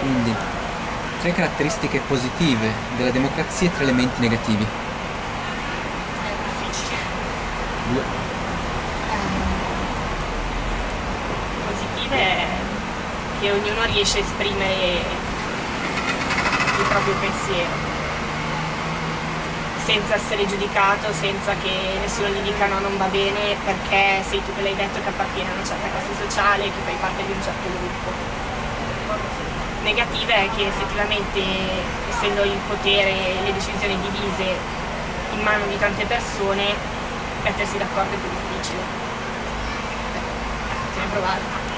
Quindi, tre caratteristiche positive della democrazia e tre elementi negativi. È difficile. Due. Positive è che ognuno riesce a esprimere il proprio pensiero senza essere giudicato, senza che nessuno gli dica no, non va bene perché sei tu che l'hai detto che appartiene a una certa classe sociale, che fai parte di un certo gruppo. Negative è che effettivamente, essendo il potere e le decisioni divise in mano di tante persone, mettersi d'accordo è più difficile. Bisogna provare.